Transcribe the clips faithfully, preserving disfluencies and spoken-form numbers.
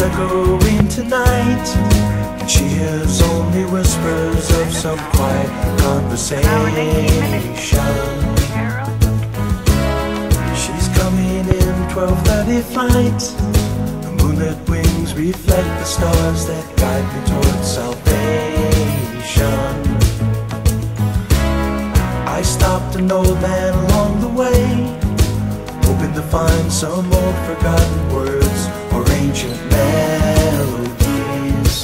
echoing tonight, and she hears only whispers of some quiet conversation. She's coming in twelve thirty flight. The moonlit wings reflect the stars that guide me towards salvation. I stopped an old man along the way, hoping to find some old forgotten words or ancient melodies.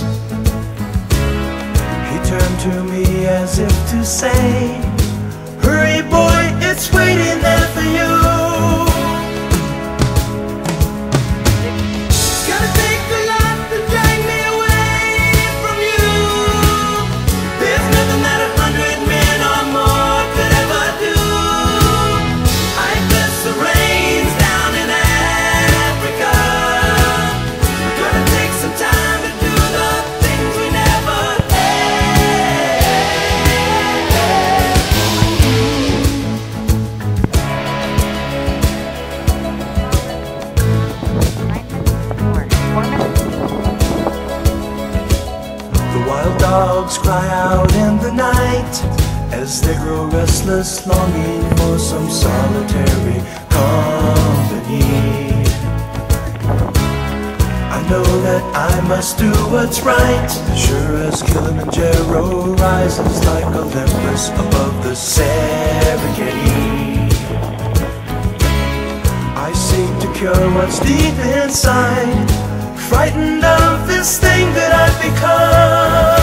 He turned to me as if to say, "Hurry boy, it's waiting there for you." Dogs cry out in the night as they grow restless, longing for some solitary company. I know that I must do what's right, sure as Kilimanjaro rises like Olympus above the Serengeti. I seek to cure what's deep inside, frightened of this thing that I've become.